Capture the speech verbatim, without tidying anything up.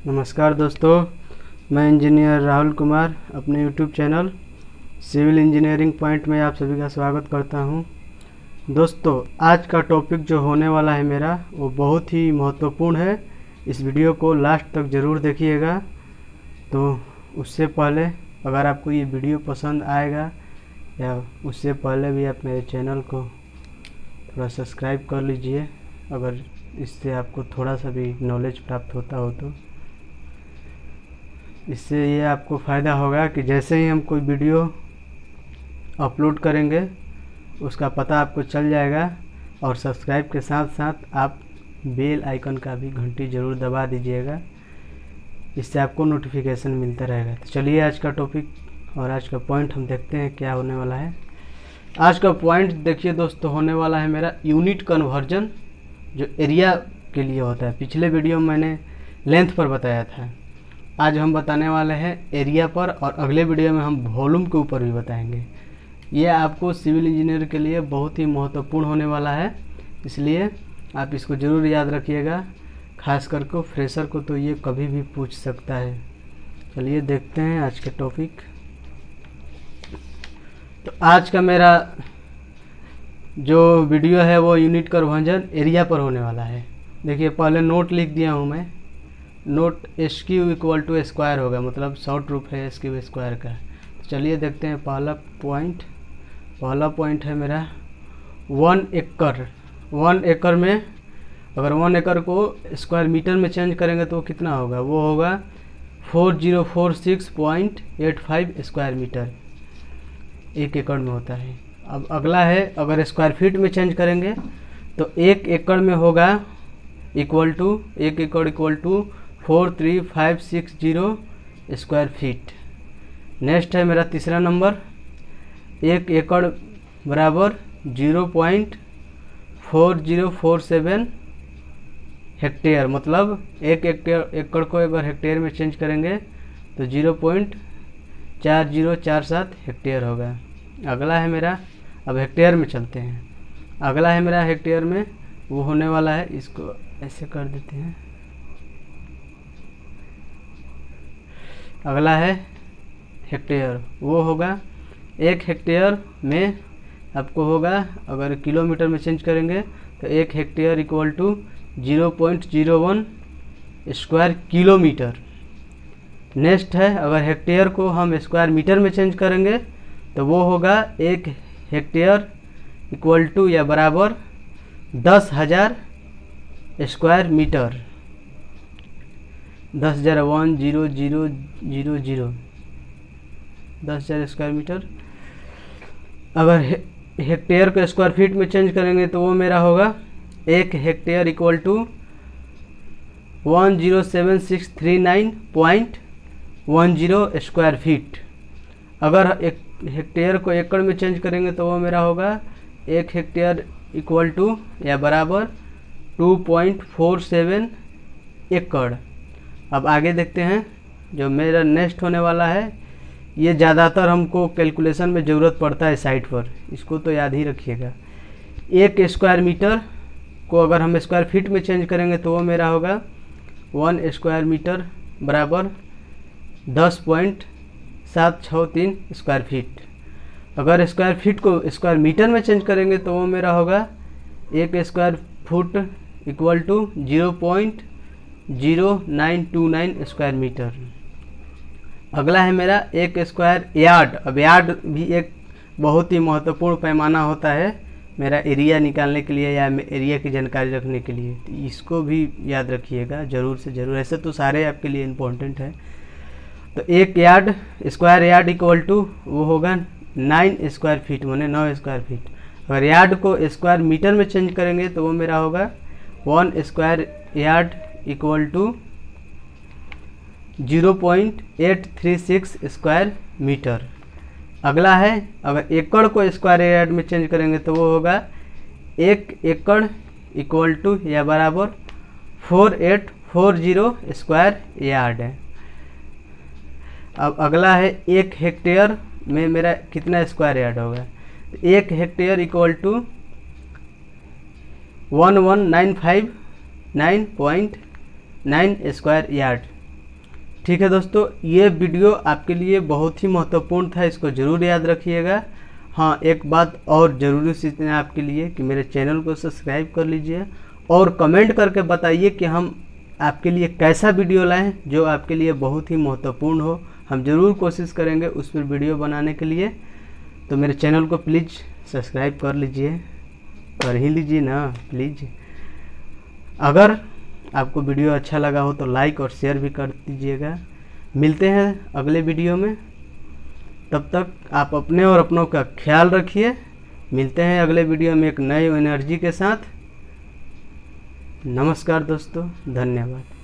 नमस्कार दोस्तों, मैं इंजीनियर राहुल कुमार अपने YouTube channel civil engineering point में आप सभी का स्वागत करता हूं। दोस्तों, आज का टॉपिक जो होने वाला है मेरा वो बहुत ही महत्वपूर्ण है। इस वीडियो को लास्ट तक ज़रूर देखिएगा। तो उससे पहले अगर आपको ये वीडियो पसंद आएगा या उससे पहले भी आप मेरे चैनल को थोड़ा सब्सक्राइब कर लीजिए, अगर इससे आपको थोड़ा सा भी नॉलेज प्राप्त होता हो तो। इससे ये आपको फ़ायदा होगा कि जैसे ही हम कोई वीडियो अपलोड करेंगे उसका पता आपको चल जाएगा, और सब्सक्राइब के साथ साथ आप बेल आइकन का भी घंटी ज़रूर दबा दीजिएगा, इससे आपको नोटिफिकेशन मिलता रहेगा। तो चलिए आज का टॉपिक और आज का पॉइंट हम देखते हैं क्या होने वाला है। आज का पॉइंट देखिए दोस्तों, होने वाला है मेरा यूनिट कन्वर्जन, जो एरिया के लिए होता है। पिछले वीडियो में मैंने लेंथ पर बताया था, आज हम बताने वाले हैं एरिया पर, और अगले वीडियो में हम वॉल्यूम के ऊपर भी बताएंगे। ये आपको सिविल इंजीनियर के लिए बहुत ही महत्वपूर्ण होने वाला है, इसलिए आप इसको ज़रूर याद रखिएगा। खास करके फ्रेशर को तो ये कभी भी पूछ सकता है। चलिए देखते हैं आज के टॉपिक। तो आज का मेरा जो वीडियो है वो यूनिट कन्वर्जन एरिया पर होने वाला है। देखिए, पहले नोट लिख दिया हूँ मैं। Note S Q equal to square होगा, मतलब शॉर्ट रूप है एस क्यू स्क्वायर का। तो चलिए देखते हैं पहला पॉइंट। पहला पॉइंट है मेरा वन एकड़। वन एकड़ में अगर वन एकड़ को स्क्वायर मीटर में चेंज करेंगे तो कितना होगा? वो होगा four zero four six point eight five square metre, एक एकड़ में होता है। अब अगला है, अगर स्क्वायर फीट में चेंज करेंगे तो एक एकड़ में होगा इक्वल टू एक एकड़ equal to four three five six zero square feet. Next है मेरा तीसरा नंबर, एक एकड़ बराबर zero point four zero four seven hectare, मतलब एक हेक्टेयर एकड़ को अगर हेक्टेयर में चेंज करेंगे तो जीरो पॉइंट चार जीरो चार सात हेक्टेयर होगा। अगला है मेरा, अब हेक्टेयर में चलते हैं। अगला है मेरा हेक्टेयर में वो होने वाला है, इसको ऐसे कर देते हैं। अगला है हेक्टेयर, वो होगा एक हेक्टेयर में आपको होगा, अगर किलोमीटर में चेंज करेंगे तो एक hectare equal to zero point zero one square kilometre. Next है, अगर हेक्टेयर को हम स्क्वायर मीटर में चेंज करेंगे तो वो होगा एक हेक्टेयर इक्वल टू या बराबर दस हज़ार स्क्वायर मीटर। दस हज़ार one zero zero zero zero दस हज़ार स्क्वायर मीटर। अगर हे, हेक्टेयर को स्क्वायर फीट में चेंज करेंगे तो वो मेरा होगा एक hectare equal to one zero seven six three nine point one zero square feet. अगर एक हेक्टेयर को एकड़ में चेंज करेंगे तो वो मेरा होगा एक हेक्टेयर इक्वल टू या बराबर टू पॉइंट फोर सेवन एकड़। अब आगे देखते हैं, जो मेरा नेक्स्ट होने वाला है, ये ज़्यादातर हमको कैलकुलेशन में ज़रूरत पड़ता है साइट पर, इसको तो याद ही रखिएगा। एक स्क्वायर मीटर को अगर हम स्क्वायर फीट में चेंज करेंगे तो वो मेरा होगा वन स्क्वायर मीटर बराबर दस पॉइंट सात छः तीन स्क्वायर फीट। अगर स्क्वायर फीट को स्क्वायर मीटर में चेंज करेंगे तो वो मेरा होगा एक square foot equal to zero point zero nine two nine square metre. अगला है मेरा एक स्क्वायर यार्ड। अब यार्ड भी एक बहुत ही महत्वपूर्ण पैमाना होता है मेरा एरिया निकालने के लिए या एरिया की जानकारी रखने के लिए, तो इसको भी याद रखिएगा ज़रूर से ज़रूर। ऐसे तो सारे आपके लिए इम्पोर्टेंट है। तो एक yard square yard equal to वो होगा नाइन स्क्वायर फीट, माने नौ स्क्वायर फीट। अगर यार्ड को स्क्वायर मीटर में चेंज करेंगे तो वो मेरा होगा one square yard equal to zero point eight three six square metre. अगला है, अगर एकड़ को स्क्वायर यार्ड में चेंज करेंगे तो वो होगा एक एकड़ इक्वल टू या बराबर four eight four zero square yard है। अब अगला है एक हेक्टेयर में मेरा कितना स्क्वायर यार्ड होगा? एक hectare equal to one one nine five nine point nine square yard. ठीक है दोस्तों, ये वीडियो आपके लिए बहुत ही महत्वपूर्ण था, इसको ज़रूर याद रखिएगा। हाँ, एक बात और ज़रूरी सूचना है आपके लिए कि मेरे चैनल को सब्सक्राइब कर लीजिए और कमेंट करके बताइए कि हम आपके लिए कैसा वीडियो लाएं जो आपके लिए बहुत ही महत्वपूर्ण हो। हम ज़रूर कोशिश करेंगे उस पर वीडियो बनाने के लिए। तो मेरे चैनल को प्लीज़ सब्सक्राइब कर लीजिए, कर ही लीजिए ना प्लीज़। अगर आपको वीडियो अच्छा लगा हो तो लाइक और शेयर भी कर दीजिएगा। मिलते हैं अगले वीडियो में, तब तक आप अपने और अपनों का ख्याल रखिए। मिलते हैं अगले वीडियो में एक नई एनर्जी के साथ। नमस्कार दोस्तों, धन्यवाद।